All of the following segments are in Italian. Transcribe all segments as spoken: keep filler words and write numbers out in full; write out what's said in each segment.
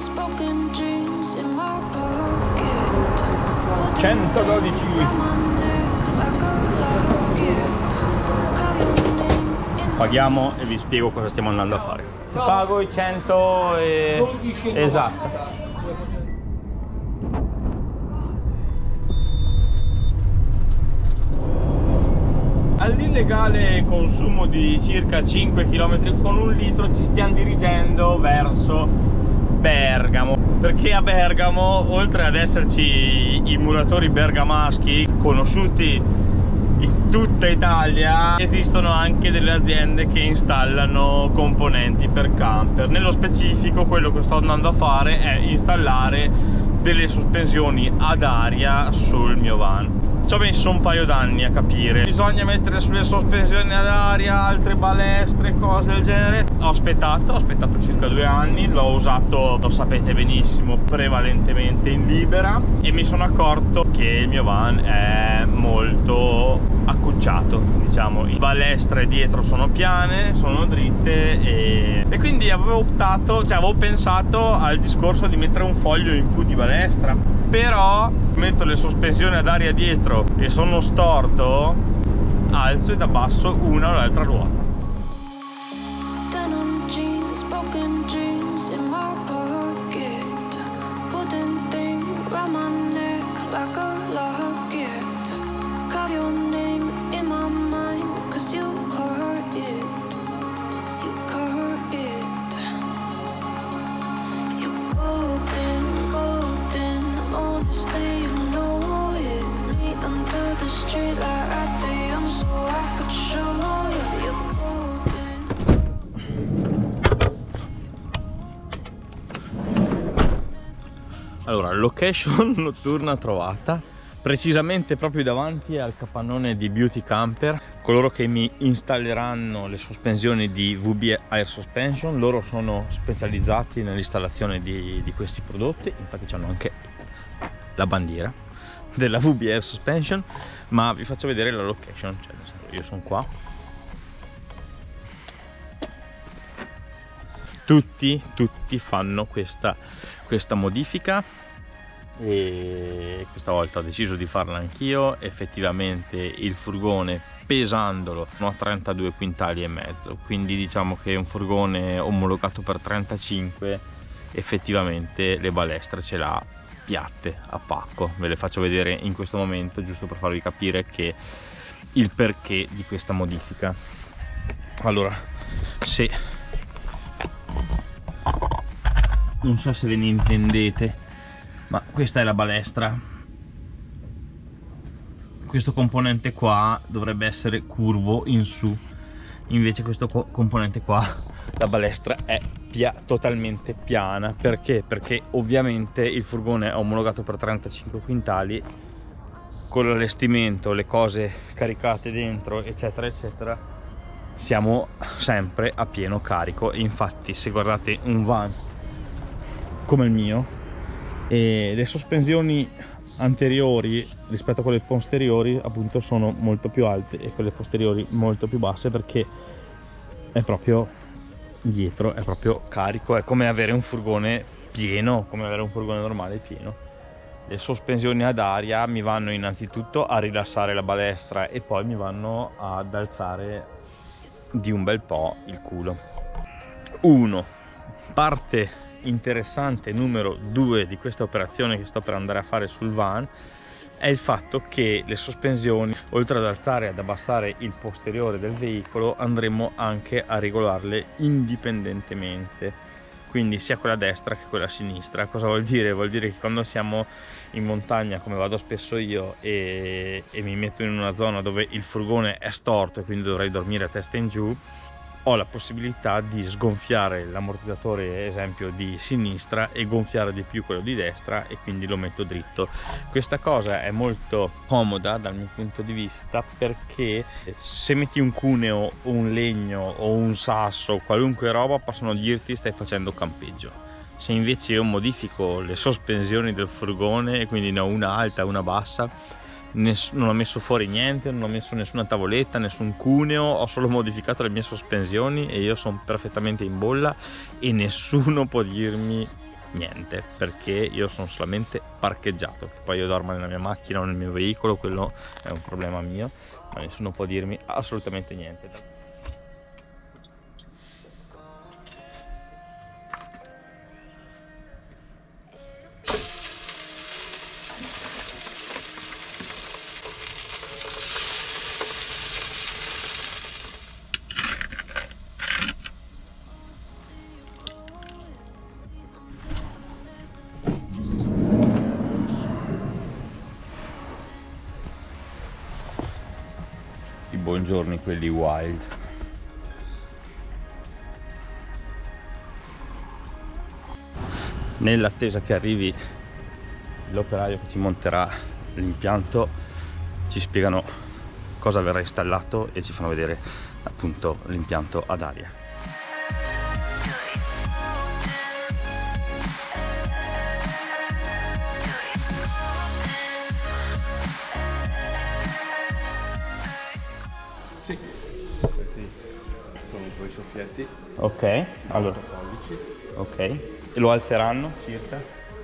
centododici. Paghiamo e vi spiego cosa stiamo andando a fare. Pago i cento e... esatto. All'illegale consumo di circa cinque chilometri con un litro ci stiamo dirigendo verso Bergamo, perché a Bergamo, oltre ad esserci i muratori bergamaschi conosciuti in tutta Italia, esistono anche delle aziende che installano componenti per camper. Nello specifico quello che sto andando a fare è installare delle sospensioni ad aria sul mio van. Ci ho messo un paio d'anni a capire. Bisogna mettere sulle sospensioni ad aria altre balestre, cose del genere. Ho aspettato, ho aspettato circa due anni. L'ho usato, lo sapete benissimo, prevalentemente in libera, e mi sono accorto che il mio van è molto accucciato, diciamo. Le balestre dietro sono piane, sono dritte, e, e quindi avevo optato, cioè avevo pensato al discorso di mettere un foglio in più di balestra. Però metto le sospensioni ad aria dietro e sono storto, alzo ed abbasso una o l'altra ruota. Allora, location notturna trovata, precisamente proprio davanti al capannone di Beauty Camper, coloro che mi installeranno le sospensioni di V B Air Suspension. Loro sono specializzati nell'installazione di, di questi prodotti, infatti hanno anche la bandiera della V B Air Suspension. Ma vi faccio vedere la location, cioè io sono qua, tutti tutti fanno questa questa modifica, e questa volta ho deciso di farla anch'io. Effettivamente il furgone, pesandolo, sono a trentadue quintali e mezzo, quindi diciamo che è un furgone omologato per trentacinque. Effettivamente le balestre ce l'ha piatte a pacco. Ve le faccio vedere in questo momento, giusto per farvi capire che il perché di questa modifica. Allora, se non so se ve ne intendete, ma questa è la balestra. Questo componente qua dovrebbe essere curvo in su, invece questo co componente qua, la balestra è pia totalmente piana. Perché? Perché ovviamente il furgone è omologato per trentacinque quintali, con l'allestimento, le cose caricate dentro, eccetera eccetera, siamo sempre a pieno carico. Infatti se guardate un van come il mio, e le sospensioni anteriori rispetto a quelle posteriori appunto sono molto più alte e quelle posteriori molto più basse, perché è proprio dietro, è proprio carico. È come avere un furgone pieno, come avere un furgone normale pieno. Le sospensioni ad aria mi vanno innanzitutto a rilassare la balestra e poi mi vanno ad alzare di un bel po' il culo. Uno, parte interessante numero due di questa operazione che sto per andare a fare sul van è il fatto che le sospensioni, oltre ad alzare e ad abbassare il posteriore del veicolo, andremo anche a regolarle indipendentemente, quindi sia quella destra che quella sinistra. Cosa vuol dire? Vuol dire che quando siamo in montagna, come vado spesso io, e, e mi metto in una zona dove il furgone è storto e quindi dovrei dormire a testa in giù, ho la possibilità di sgonfiare l'ammortizzatore, esempio di sinistra, e gonfiare di più quello di destra, e quindi lo metto dritto. Questa cosa è molto comoda dal mio punto di vista, perché se metti un cuneo o un legno o un sasso, qualunque roba, possono dirti stai facendo campeggio. Se invece io modifico le sospensioni del furgone, e quindi ne ho una alta e una bassa, non ho messo fuori niente, non ho messo nessuna tavoletta, nessun cuneo, ho solo modificato le mie sospensioni e io sono perfettamente in bolla, e nessuno può dirmi niente, perché io sono solamente parcheggiato. Che poi io dormo nella mia macchina o nel mio veicolo, quello è un problema mio, ma nessuno può dirmi assolutamente niente. Buongiorni quelli wild. Nell'attesa che arrivi l'operaio che ci monterà l'impianto, ci spiegano cosa verrà installato e ci fanno vedere appunto l'impianto ad aria. Sì, questi sono i tuoi soffietti. Ok, allora. pollici. Ok, e lo alzeranno circa?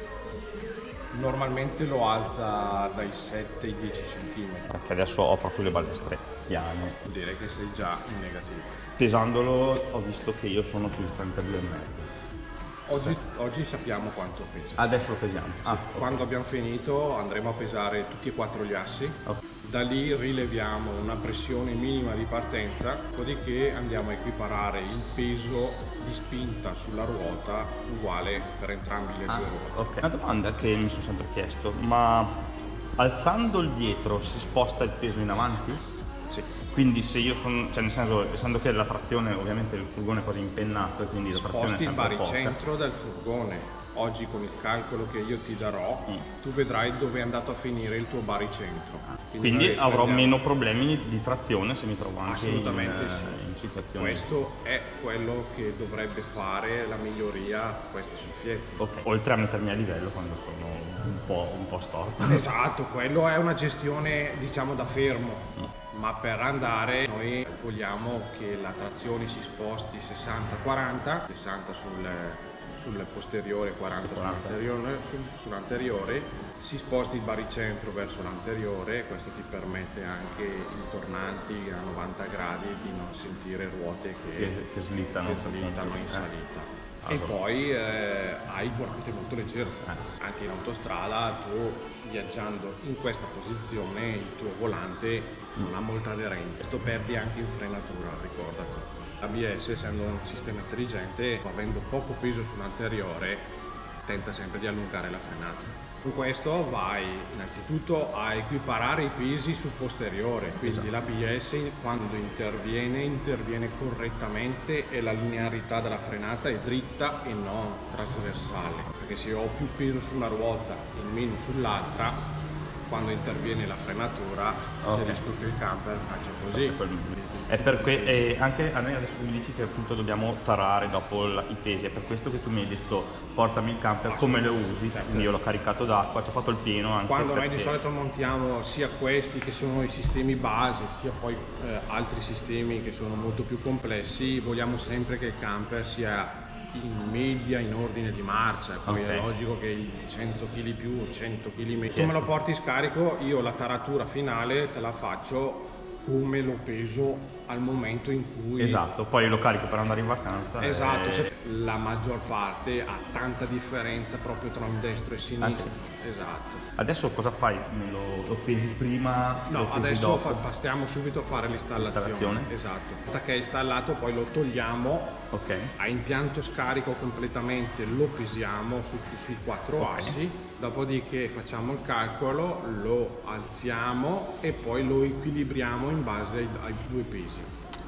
Normalmente lo alza dai sette ai dieci centimetri. Perché adesso ho proprio le balestre piane. Direi che sei già in negativo. Pesandolo ho visto che io sono sui trentadue e mezzo. Oggi, oggi sappiamo quanto pesa. Adesso lo pesiamo. Ah, Quando okay. abbiamo finito andremo a pesare tutti e quattro gli assi. Okay. Da lì rileviamo una pressione minima di partenza, dopodiché andiamo a equiparare il peso di spinta sulla ruota uguale per entrambi le Ah, due ruote. ok. Una domanda che mi sono sempre chiesto, ma alzando il dietro si sposta il peso in avanti? Sì. Quindi se io sono, cioè nel senso, essendo che la trazione, ovviamente il furgone è quasi impennato e quindi la trazione è Sposti il sempre poca. baricentro del furgone. Oggi con il calcolo che io ti darò, Mm. tu vedrai dove è andato a finire il tuo baricentro. Quindi noi avrò prendiamo- meno problemi di trazione se mi trovo anche in, Assolutamente sì. in situazioni. Questo è quello che dovrebbe fare la miglioria a questi soffietti. Ok, oltre a mettermi a livello quando sono un po', un po' storto. Esatto, quello è una gestione diciamo da fermo, ma per andare noi vogliamo che la trazione si sposti sessanta quaranta, sessanta sul, sul posteriore, quaranta sull'anteriore, sul, sull'anteriore, si sposti il baricentro verso l'anteriore, questo ti permette anche in tornanti a novanta gradi di non sentire ruote che, Che, che slittano, che slittano in eh. salita. Ah, E allora. poi eh, hai il vortice molto leggero, Eh. anche in autostrada tu viaggiando in questa posizione il tuo volante non ha molta aderenza, tu perdi anche in frenatura, ricordati. L'A B S, essendo un sistema intelligente, avendo poco peso sull'anteriore, tenta sempre di allungare la frenata. Con questo vai innanzitutto a equiparare i pesi sul posteriore, quindi l'A B S quando interviene, interviene correttamente e la linearità della frenata è dritta e non trasversale, perché se ho più peso su una ruota e meno sull'altra, quando interviene la frenatura, Okay. c'è il rischio che il camper faccia così. È per que- e anche a noi adesso mi dici che appunto dobbiamo tarare dopo la- i pesi, è per questo che tu mi hai detto portami il camper come lo usi, Certo. quindi io l'ho caricato d'acqua, ci ho fatto il pieno anche Quando perché... noi di solito montiamo sia questi che sono i sistemi base, sia poi eh, altri sistemi che sono molto più complessi, vogliamo sempre che il camper sia in media in ordine di marcia, poi Okay. è logico che i cento chili più, cento chili meno. Certo. Come lo porti in scarico, io la taratura finale te la faccio come lo peso al momento in cui... Esatto, poi lo carico per andare in vacanza. Esatto, e... se la maggior parte ha tanta differenza proprio tra un destro e sinistra. Ah, Esatto. Adesso cosa fai? Me Lo, lo pesi prima? lo No, pesi adesso dopo? fa, passiamo subito a fare l'installazione. L'installazione? Esatto. Una volta che è installato poi lo togliamo, Ok. a impianto scarico completamente lo pesiamo su, sui quattro Ok. assi, dopodiché facciamo il calcolo, lo alziamo e poi lo equilibriamo in base ai, ai due pesi.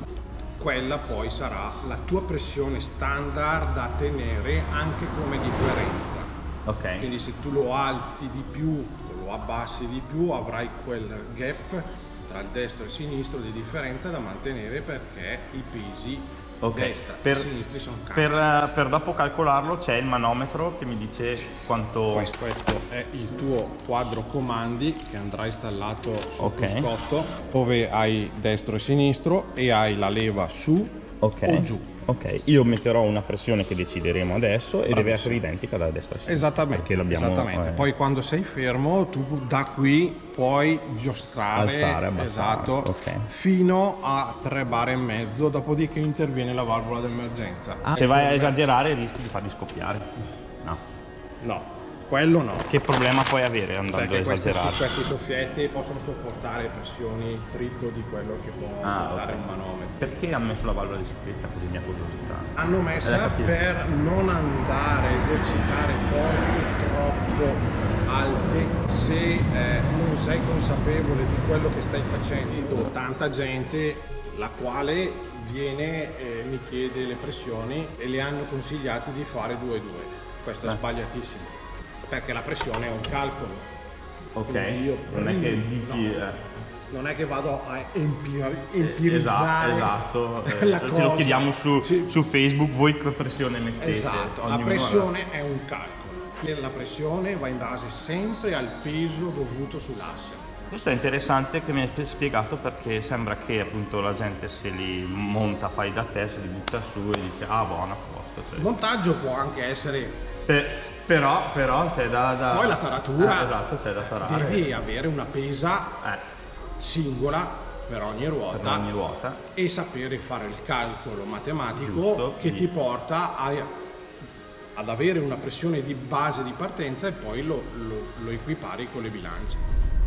Quella poi sarà la tua pressione standard da tenere anche come differenza. Ok. Quindi se tu lo alzi di più o lo abbassi di più avrai quel gap tra il destro e il sinistro di differenza da mantenere perché i pesi Ok, destra per, e sinistri sono cambiati. per, eh, per dopo calcolarlo c'è il manometro che mi dice quanto... Questo, questo è il tuo quadro comandi che andrà installato sotto Ok. scotto, dove hai destro e sinistro e hai la leva su Ok. o giù. Ok, io metterò una pressione che decideremo adesso e Bravissimo. deve essere identica da destra a sinistra. Esattamente, esattamente. Eh, Poi quando sei fermo tu da qui puoi giostrare, alzare, abbassare, esatto, ok. fino a tre bar e mezzo, dopodiché interviene la valvola d'emergenza. Ah, se vai a esagerare rischi di farli scoppiare. No. No, quello no. Che problema puoi avere andando Perché a questi, esagerare? questi soffietti possono sopportare pressioni il triplo di quello che può Ah, dare ok. un manometro. Perché ha messo la valvola di sicurezza, così mia curiosità? Hanno Eh, messa capito. per non andare a esercitare forze troppo alte se eh, non sei consapevole di quello che stai facendo. Ho tanta gente la quale viene e mi chiede le pressioni e le hanno consigliati di fare due e due. Questo è Eh. sbagliatissimo, perché la pressione è un calcolo. Ok, Quindi io non è che dici... no. eh. Non è che vado a empir- Esatto, empirizzare esatto. Eh, la ce cosa. lo chiediamo su, Sì. su Facebook, voi che pressione mettete? Esatto, la Ognuno pressione è un calcolo. La pressione va in base sempre al peso dovuto sull'asse. Questo è interessante che mi hai spiegato, perché sembra che appunto la gente se li monta fai da te, se li butta su e dice ah buona, a posto. Cioè. Il montaggio può anche essere... Per, però, però c'è da, da... Poi la taratura, eh, esatto, c'è da tarare. devi avere una pesa Eh, singola per ogni ruota, per ogni ruota. e sapere fare il calcolo matematico Giusto, che sì. ti porta a, ad avere una pressione di base di partenza e poi lo, lo, lo equipari con le bilance.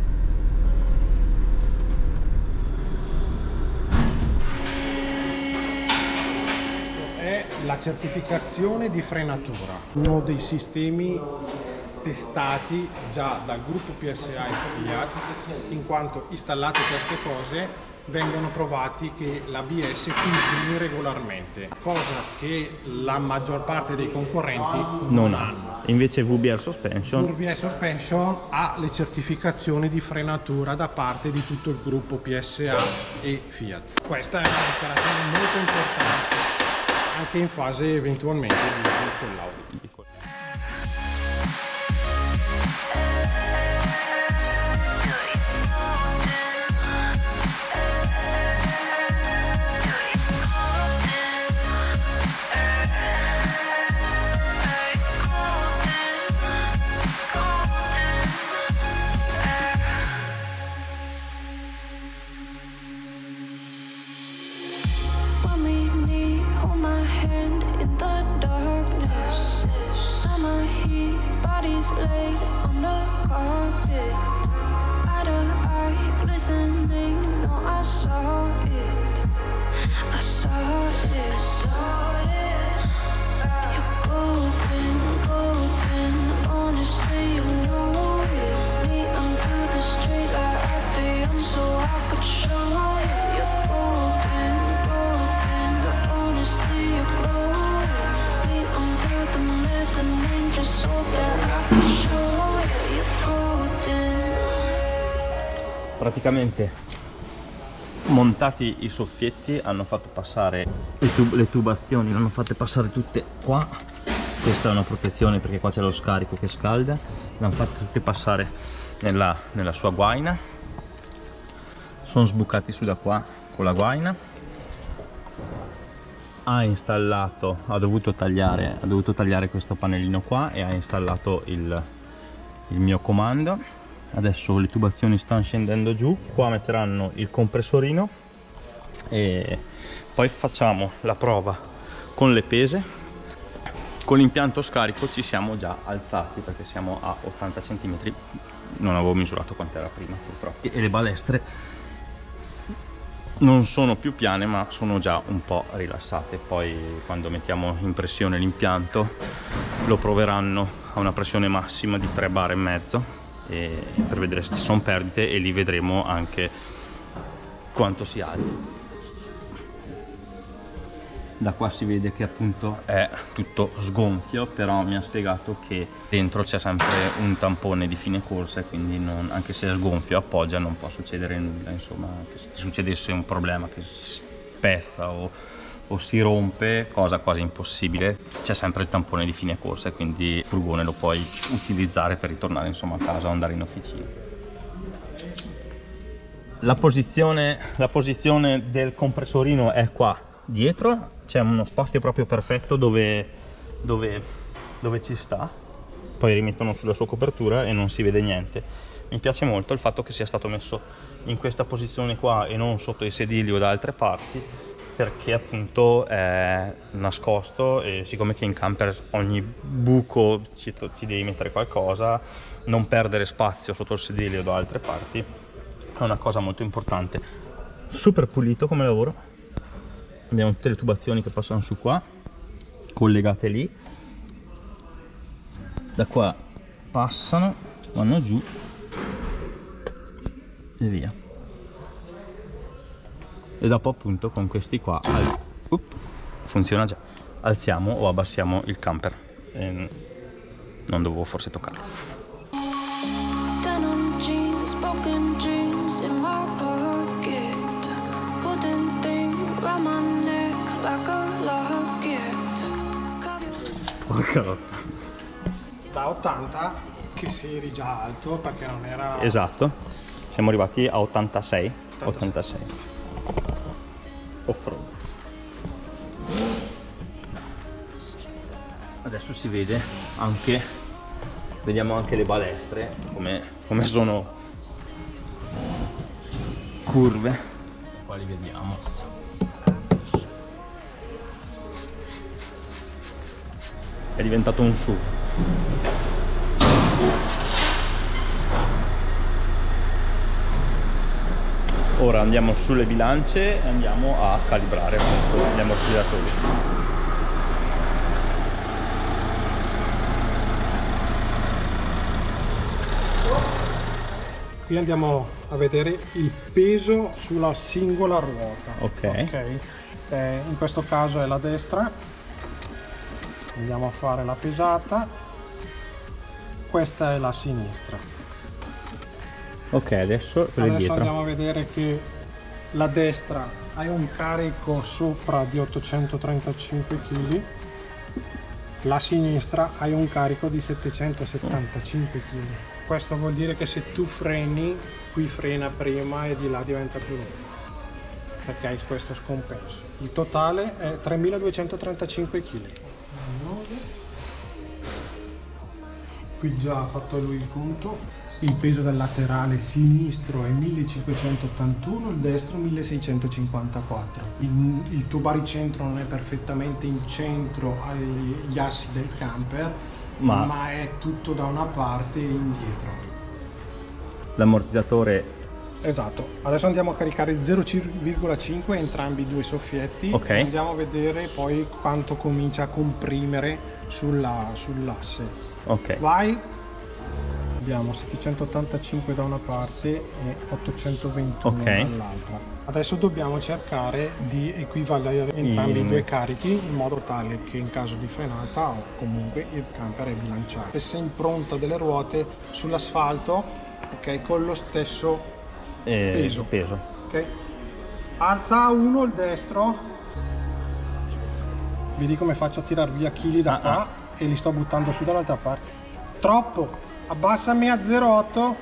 È la certificazione di frenatura, uno dei sistemi testati già dal gruppo P S A e Fiat, in quanto installate queste cose vengono provati che l'A B S funzioni regolarmente, cosa che la maggior parte dei concorrenti Non ha. Invece V B R Suspension, V B S Suspension ha le certificazioni di frenatura da parte di tutto il gruppo P S A e Fiat. Questa è un'operazione molto importante anche in fase eventualmente di collaudo. When we meet, hold my hand in the darkness. Summer heat, bodies laid on the carpet. Eye to eye, glistening. No, I saw it. I saw it. You're golden, golden. Honestly, you know it. Me under the street light at the end, so I could show you. You're golden, golden. Honestly, you're glowing. Me under the mezzanine, just so that I could show you. You're golden. praticamente montati i soffietti, hanno fatto passare le, tub le tubazioni, le hanno fatte passare tutte qua. Questa è una protezione perché qua c'è lo scarico che scalda, le hanno fatte tutte passare nella, nella sua guaina, sono sbucati su da qua con la guaina. Ha installato, ha dovuto tagliare, ha dovuto tagliare questo pannellino qua e ha installato il, il mio comando. Adesso le tubazioni stanno scendendo giù, qua metteranno il compressorino e poi facciamo la prova con le pese. Con l'impianto scarico ci siamo già alzati perché siamo a ottanta centimetri, non avevo misurato quanto era prima purtroppo, e le balestre non sono più piane ma sono già un po' rilassate. Poi quando mettiamo in pressione l'impianto lo proveranno a una pressione massima di tre bar e mezzo e per vedere se ci sono perdite, e lì vedremo anche quanto si alza. Da qua si vede che appunto è tutto sgonfio, però mi ha spiegato che dentro c'è sempre un tampone di fine corsa e quindi non, anche se è sgonfio appoggia non può succedere nulla, insomma, che se ti succedesse un problema che si spezza o, o si rompe, cosa quasi impossibile, c'è sempre il tampone di fine corsa e quindi il furgone lo puoi utilizzare per ritornare insomma a casa o andare in officina. La posizione, la posizione del compressorino è qua dietro, c'è uno spazio proprio perfetto dove, dove, dove ci sta, poi rimettono sulla sua copertura e non si vede niente. Mi piace molto il fatto che sia stato messo in questa posizione qua e non sotto i sedili o da altre parti, perché appunto è nascosto, e siccome che in camper ogni buco ci, ci devi mettere qualcosa, non perdere spazio sotto il sedile o da altre parti è una cosa molto importante. Super pulito come lavoro, abbiamo tutte le tubazioni che passano su qua, collegate lì, da qua passano, vanno giù e via. E dopo appunto con questi qua al... uh, funziona già, alziamo o abbassiamo il camper e non dovevo forse toccarlo. Denim jeans, broken dreams in my pocket. Golden thing round my neck like a locket. Porca. Da ottanta che si eri già alto perché non era... Esatto, siamo arrivati a ottantasei. ottantasei. Off-road. Adesso si vede anche, vediamo anche le balestre come, come sono curve. Qua li vediamo. È diventato un S U V. Ora andiamo sulle bilance e andiamo a calibrare appunto gli ammortizzatori. Qui andiamo a vedere il peso sulla singola ruota. Ok. Okay. Eh, in questo caso è la destra. Andiamo a fare la pesata. Questa è la sinistra. Ok, adesso quelle Adesso dietro. andiamo a vedere che la destra ha un carico sopra di ottocentotrentacinque chili, la sinistra ha un carico di settecentosettantacinque chili. Questo vuol dire che se tu freni, qui frena prima e di là diventa più lungo, perché hai questo scompenso. Il totale è tremiladuecentotrentacinque chili. Qui già ha fatto lui il conto. Il peso del laterale sinistro è millecinquecentottantuno, il destro milleseicentocinquantaquattro. Il, il tuo baricentro non è perfettamente in centro agli assi del camper, ma, ma è tutto da una parte e indietro. L'ammortizzatore. Esatto. Adesso andiamo a caricare il zero virgola cinque entrambi i due soffietti. Ok. E andiamo a vedere poi quanto comincia a comprimere sulla, sull'asse. Ok. Vai! Abbiamo settecentottantacinque da una parte e ottocentoventuno okay. dall'altra. Adesso dobbiamo cercare di equivalere entrambi in... i due carichi in modo tale che in caso di frenata o comunque il camper è bilanciato. Se impronta delle ruote sull'asfalto, ok, con lo stesso eh, peso. peso. Okay. Alza uno il destro. Vedi come faccio a tirar via chili da ah, qua ah. e li sto buttando su dall'altra parte. Troppo! Abbassami a zero virgola otto.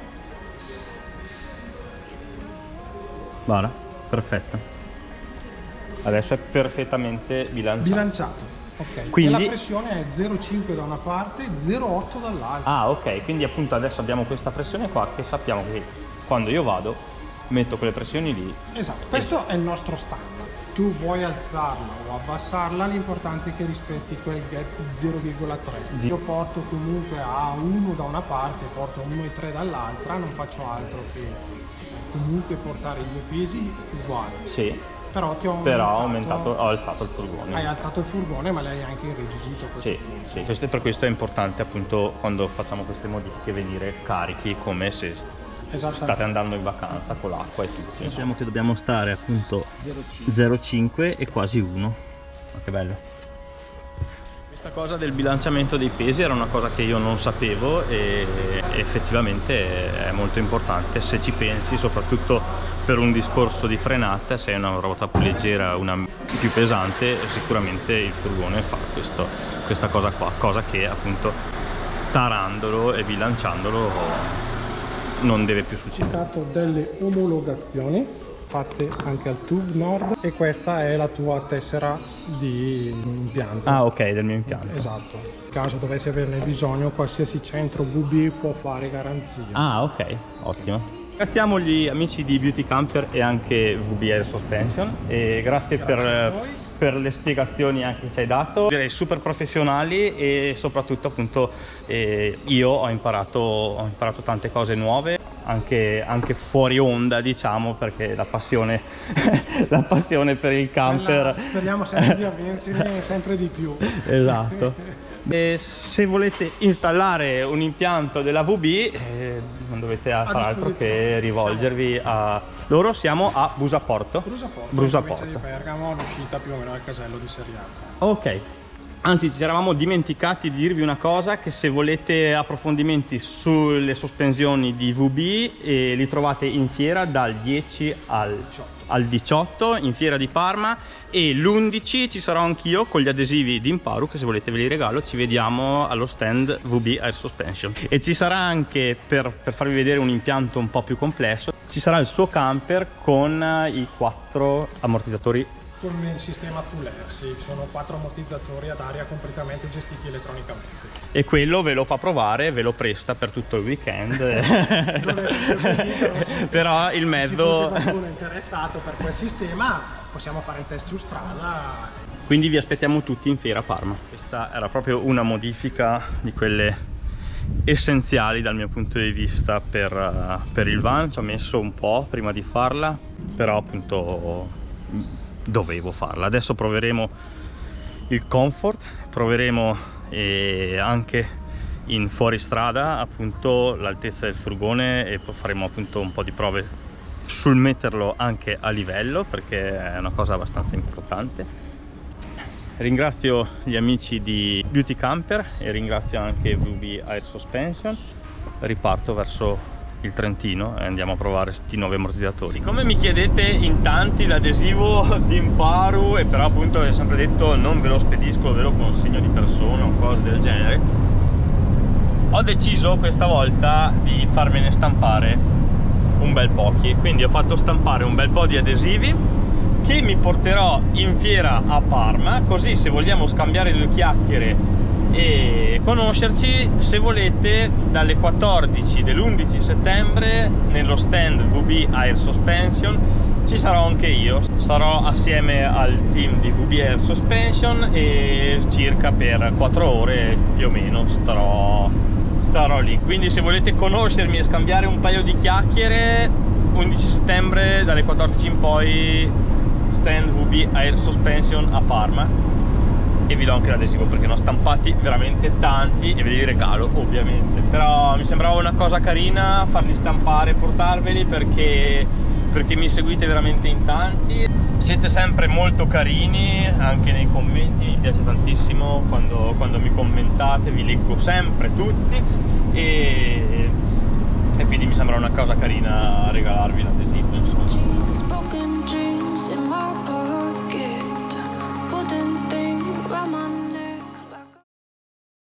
Guarda, perfetto. Adesso è perfettamente bilanciato. Bilanciato, ok. Quindi... E la pressione è zero virgola cinque da una parte e zero virgola otto dall'altra. Ah, ok. Quindi appunto adesso abbiamo questa pressione qua che sappiamo che quando io vado metto quelle pressioni lì. Esatto, questo è il nostro standard. Tu vuoi alzarla o abbassarla, l'importante è che rispetti quel gap zero virgola tre. Io porto comunque a uno da una parte, porto uno virgola tre dall'altra, non faccio altro che comunque portare i due pesi uguali. Sì. Però ti ho Però aumentato, ho, aumentato, ho alzato il furgone. Hai alzato il furgone, ma l'hai anche irrigidito. Sì, sì, questo, per questo è importante appunto quando facciamo queste modifiche venire carichi come se state andando in vacanza con l'acqua e tutto. Diciamo che dobbiamo stare appunto zero virgola cinque e quasi uno. Ma che bello. Questa cosa del bilanciamento dei pesi era una cosa che io non sapevo e effettivamente è molto importante se ci pensi, soprattutto per un discorso di frenata. Se è una ruota più leggera, una più pesante, sicuramente il furgone fa questo, questa cosa qua, cosa che appunto tarandolo e bilanciandolo non deve più succedere. Ho fatto delle omologazioni fatte anche al Tube Nord, e questa è la tua tessera di impianto. Ah, ok, del mio impianto. Esatto. In caso dovessi averne bisogno, qualsiasi centro V B può fare garanzia. Ah, ok, ottimo. Ringraziamo gli amici di Beauty Camper e anche V B Air Suspension, e grazie, grazie per, per le spiegazioni anche che ci hai dato, direi super professionali, e soprattutto appunto eh, io ho imparato, ho imparato tante cose nuove, anche, anche fuori onda, diciamo, perché la passione, la passione per il camper... Quella, speriamo sempre di avercene sempre di più. Esatto. E se volete installare un impianto della V B eh, non dovete fare altro che rivolgervi a loro. Siamo a Busaporto. Brusaporto, Brusaporto. di Bergamo, l'uscita più o meno al casello di Seriaca. Ok. Anzi, ci eravamo dimenticati di dirvi una cosa, che se volete approfondimenti sulle sospensioni di V B eh, li trovate in fiera dal dieci al diciotto in fiera di Parma, e l'undici ci sarò anch'io con gli adesivi di Imparu, che se volete ve li regalo. Ci vediamo allo stand V B Air Suspension, e ci sarà anche, per, per farvi vedere un impianto un po' più complesso, ci sarà il suo camper con i quattro ammortizzatori con il sistema full air, sì, sono quattro ammortizzatori ad aria completamente gestiti elettronicamente. E quello ve lo fa provare, ve lo presta per tutto il weekend. Non è così, però, sì, però il mezzo... Se ci fosse qualcuno interessato per quel sistema, possiamo fare il test su strada. Quindi vi aspettiamo tutti in fiera a Parma. Questa era proprio una modifica di quelle essenziali dal mio punto di vista per, uh, per il van. Ci ho messo un po' prima di farla, però appunto dovevo farla. Adesso proveremo il comfort, proveremo eh, anche in fuoristrada appunto l'altezza del furgone, e poi faremo appunto un po' di prove sul metterlo anche a livello, perché è una cosa abbastanza importante. Ringrazio gli amici di Beauty Camper e ringrazio anche V B Air Suspension. Riparto verso il Trentino e andiamo a provare questi nuovi ammortizzatori. Siccome mi chiedete in tanti l'adesivo di Imparu, e però appunto ho sempre detto non ve lo spedisco, ve lo consegno di persona o cose del genere, ho deciso questa volta di farmene stampare un bel po'. Quindi ho fatto stampare un bel po' di adesivi che mi porterò in fiera a Parma, così se vogliamo scambiare due chiacchiere e conoscerci, se volete, dalle quattordici dell'undici settembre nello stand V B Air Suspension ci sarò anche io. Sarò assieme al team di V B Air Suspension e circa per quattro ore più o meno starò, starò lì. Quindi se volete conoscermi e scambiare un paio di chiacchiere, undici settembre dalle quattordici in poi stand V B Air Suspension a Parma. E vi do anche l'adesivo perché ne ho stampati veramente tanti e ve li regalo ovviamente, però mi sembrava una cosa carina farli stampare e portarveli, perché, perché mi seguite veramente in tanti, siete sempre molto carini anche nei commenti, mi piace tantissimo quando, quando mi commentate, vi leggo sempre tutti, e, e quindi mi sembra una cosa carina regalarvi l'adesivo.